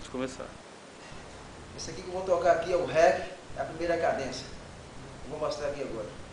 Pode começar. Esse aqui que eu vou tocar aqui é o REC, é a primeira cadência. Eu vou mostrar aqui agora.